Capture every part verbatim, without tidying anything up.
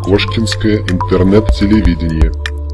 Кошкинское интернет-телевидение.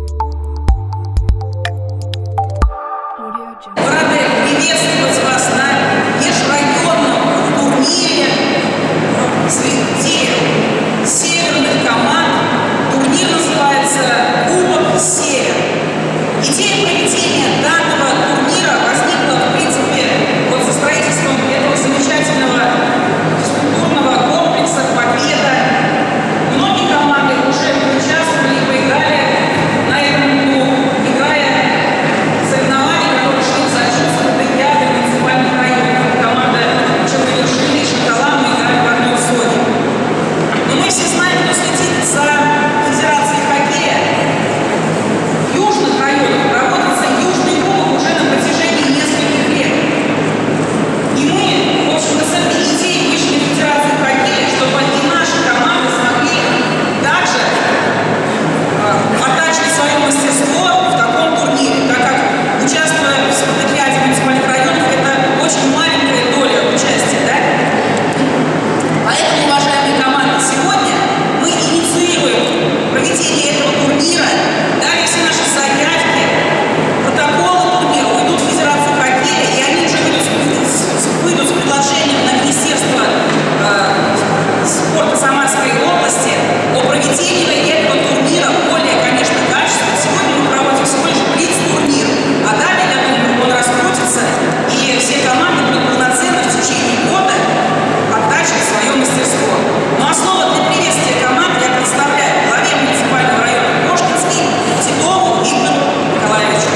Рады приветствовать вас на межрайонном турнире среди северных команд. Турнир называется «Кубок Север». Идея проведения данного турнира возникла, в принципе, вот со строительством этого замечательного физкультурного комплекса «Победа». Многие команды уже участвовали и поиграли на этом, ну, играя соревнования, которые шли за счет олимпиады муниципальных районов. Команда Черновершины и Шоколаду играли в одной зоне. Но мы все знаем, кто следит за Федерацией хоккея южных районов, проводится южный кубок уже на протяжении нескольких лет. И мы, в общем-то, с этой идеей вышли в Федерацию хоккея, чтобы и наши команды смогли также оттачивать свое мастерство в таком турнире, так как, участвуя в спартакиаде муниципальных районов, это очень маленькая доля участия, да? Поэтому, уважаемые команды, сегодня мы инициируем проведение этого турнира. Далее все наши заявки, протоколы турнира уйдут в Федерацию хоккея, и они уже выйдут, с- выйдут с предложением на Министерство э, спорта Самарской области о проведении этого турнира более, конечно, качественно. Сегодня мы проводим всего лишь блиц-турнир, а далее, я думаю, он раскрутится, и все команды будут полноценно в течение года оттачивать свое мастерство. Но основа для приветствия команд я представляю главе муниципального района Кошкинский Титову Виктору Николаевичу.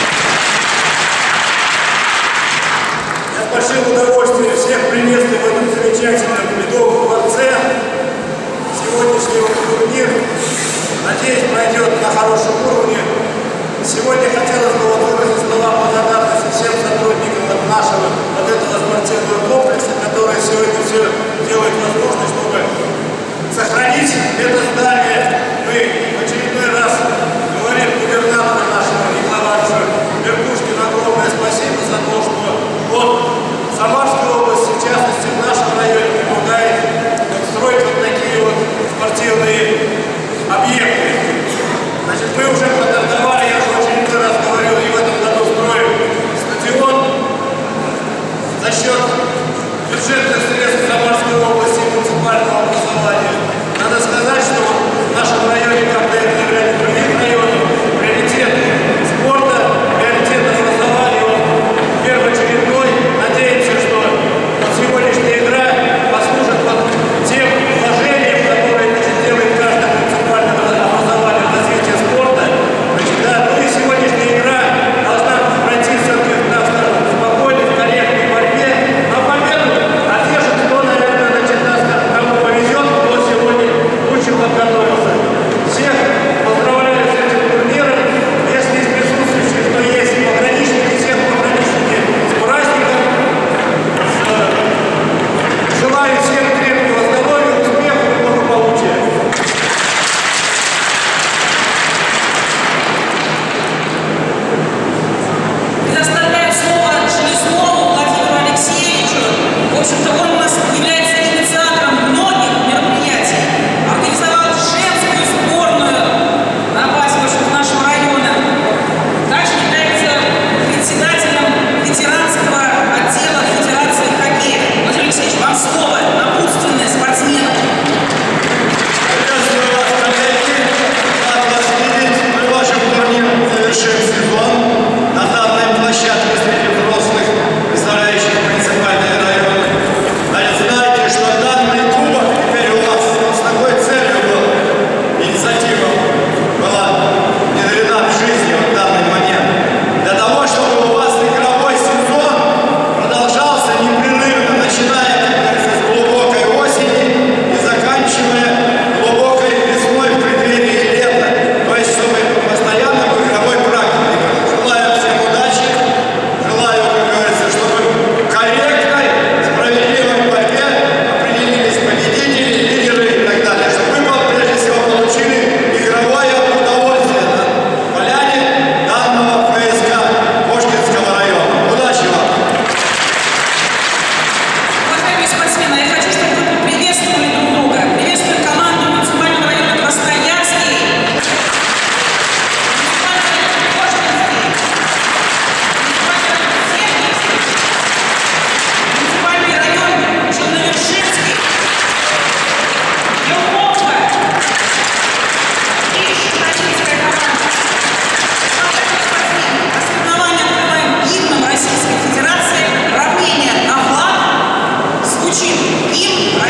Я с большим удовольствием всех приветствую в этом замечательном ледовом дворце. Сегодняшний турнир, надеюсь, пройдет на хорошем уровне. Сегодня хотелось бы вот выразить слова благодарности всем сотрудникам от нашего, от этого спортивного комплекса, которые сегодня все делают возможно, чтобы сохранить это здание. Мы в очередной раз говорим губернатору нашему Николаевичу Меркушкину огромное спасибо за то, что вот в Самарской области, в частности в нашем районе, мы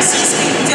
Российской